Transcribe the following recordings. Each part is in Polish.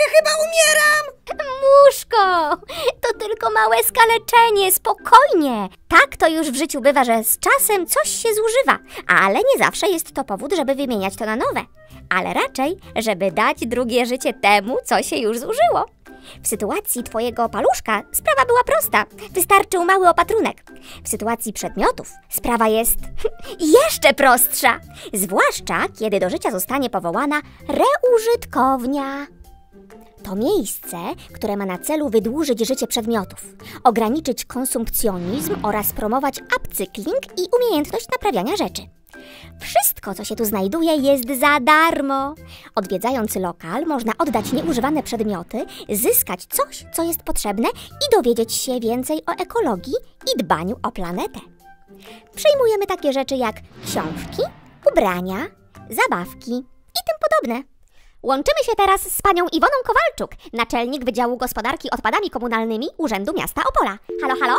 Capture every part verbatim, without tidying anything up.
chyba umieram! Muszko, to tylko małe skaleczenie, spokojnie. Tak to już w życiu bywa, że z czasem coś się zużywa, ale nie zawsze jest to powód, żeby wymieniać to na nowe. Ale raczej, żeby dać drugie życie temu, co się już zużyło. W sytuacji twojego paluszka sprawa była prosta. Wystarczył mały opatrunek. W sytuacji przedmiotów sprawa jest jeszcze prostsza. Zwłaszcza, kiedy do życia zostanie powołana reużytkownia. To miejsce, które ma na celu wydłużyć życie przedmiotów, ograniczyć konsumpcjonizm oraz promować upcykling i umiejętność naprawiania rzeczy. Wszystko, co się tu znajduje, jest za darmo. Odwiedzając lokal, można oddać nieużywane przedmioty, zyskać coś, co jest potrzebne i dowiedzieć się więcej o ekologii i dbaniu o planetę. Przyjmujemy takie rzeczy jak książki, ubrania, zabawki i tym podobne. Łączymy się teraz z panią Iwoną Kowalczuk, naczelnik Wydziału Gospodarki Odpadami Komunalnymi Urzędu Miasta Opola. Halo, halo?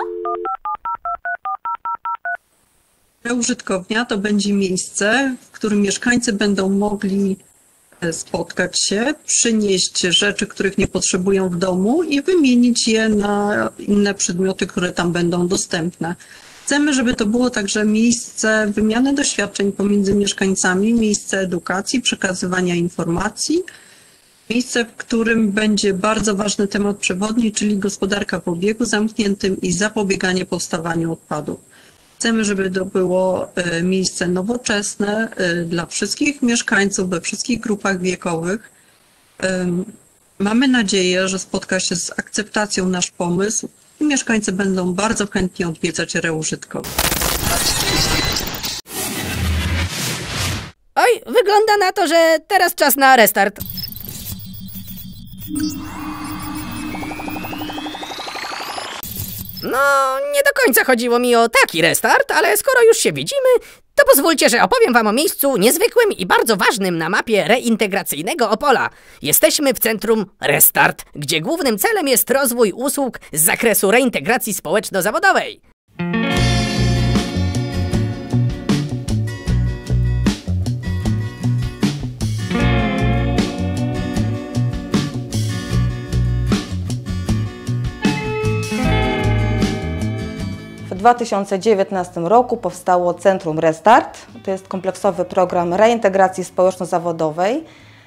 Reużytkownia to będzie miejsce, w którym mieszkańcy będą mogli spotkać się, przynieść rzeczy, których nie potrzebują w domu i wymienić je na inne przedmioty, które tam będą dostępne. Chcemy, żeby to było także miejsce wymiany doświadczeń pomiędzy mieszkańcami, miejsce edukacji, przekazywania informacji, miejsce, w którym będzie bardzo ważny temat przewodni, czyli gospodarka w obiegu zamkniętym i zapobieganie powstawaniu odpadów. Chcemy, żeby to było miejsce nowoczesne dla wszystkich mieszkańców we wszystkich grupach wiekowych. Mamy nadzieję, że spotka się z akceptacją nasz pomysł i mieszkańcy będą bardzo chętnie odwiedzać reużytkownię. Oj, wygląda na to, że teraz czas na restart. No, nie do końca chodziło mi o taki restart, ale skoro już się widzimy, to pozwólcie, że opowiem wam o miejscu niezwykłym i bardzo ważnym na mapie reintegracyjnego Opola. Jesteśmy w centrum Restart, gdzie głównym celem jest rozwój usług z zakresu reintegracji społeczno-zawodowej. W dwa tysiące dziewiętnastym roku powstało Centrum Restart. To jest kompleksowy program reintegracji społeczno-zawodowej,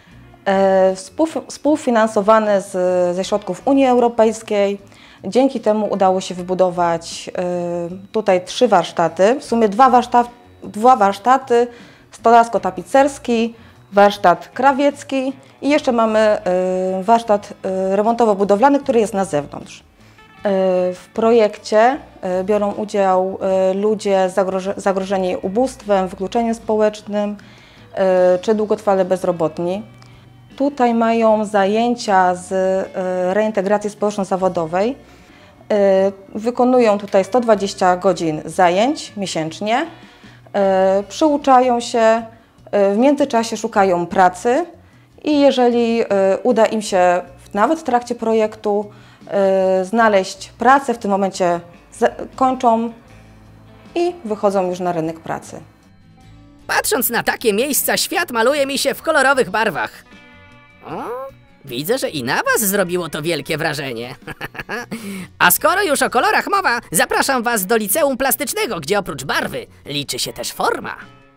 współfinansowany z, ze środków Unii Europejskiej. Dzięki temu udało się wybudować tutaj trzy warsztaty, w sumie dwa, warsztat, dwa warsztaty, stolarsko-tapicerski, warsztat krawiecki i jeszcze mamy warsztat remontowo-budowlany, który jest na zewnątrz. W projekcie biorą udział ludzie zagrożeni ubóstwem, wykluczeniem społecznym czy długotrwale bezrobotni. Tutaj mają zajęcia z reintegracji społeczno-zawodowej. Wykonują tutaj sto dwadzieścia godzin zajęć miesięcznie. Przyuczają się, w międzyczasie szukają pracy i jeżeli uda im się nawet w trakcie projektu znaleźć pracę, w tym momencie kończą i wychodzą już na rynek pracy. Patrząc na takie miejsca, świat maluje mi się w kolorowych barwach. O, widzę, że i na was zrobiło to wielkie wrażenie. A skoro już o kolorach mowa, zapraszam was do liceum plastycznego, gdzie oprócz barwy liczy się też forma.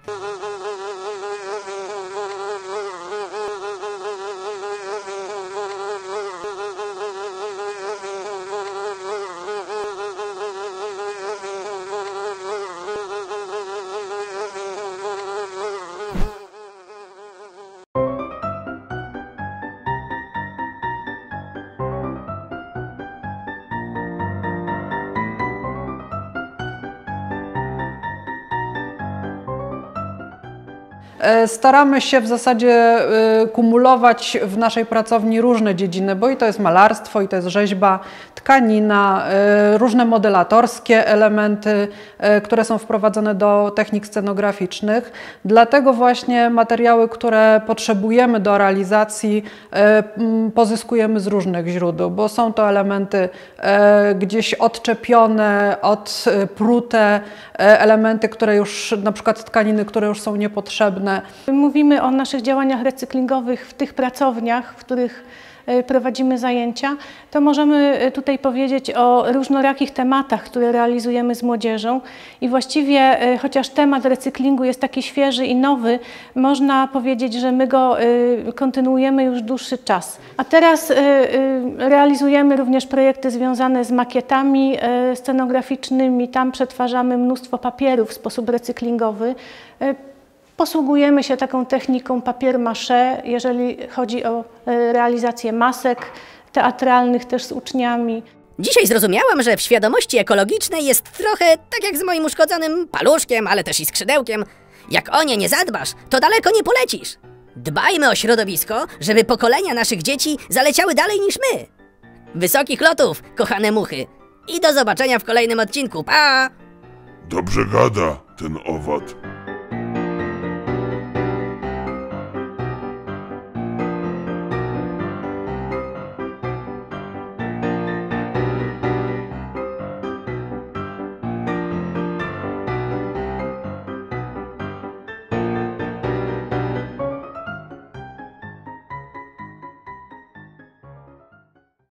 Staramy się w zasadzie kumulować w naszej pracowni różne dziedziny, bo i to jest malarstwo, i to jest rzeźba, tkanina, różne modelatorskie elementy, które są wprowadzone do technik scenograficznych. Dlatego właśnie materiały, które potrzebujemy do realizacji, pozyskujemy z różnych źródeł, bo są to elementy gdzieś odczepione, odprute, elementy, które już, na przykład tkaniny, które już są niepotrzebne. Mówimy o naszych działaniach recyklingowych w tych pracowniach, w których prowadzimy zajęcia, to możemy tutaj powiedzieć o różnorakich tematach, które realizujemy z młodzieżą i właściwie chociaż temat recyklingu jest taki świeży i nowy, można powiedzieć, że my go kontynuujemy już dłuższy czas. A teraz realizujemy również projekty związane z makietami scenograficznymi. Tam przetwarzamy mnóstwo papierów w sposób recyklingowy. Posługujemy się taką techniką papier mâché, jeżeli chodzi o realizację masek teatralnych też z uczniami. Dzisiaj zrozumiałam, że w świadomości ekologicznej jest trochę tak jak z moim uszkodzonym paluszkiem, ale też i skrzydełkiem. Jak o nie nie zadbasz, to daleko nie polecisz. Dbajmy o środowisko, żeby pokolenia naszych dzieci zaleciały dalej niż my. Wysokich lotów, kochane muchy. I do zobaczenia w kolejnym odcinku. Pa! Dobrze gada ten owad.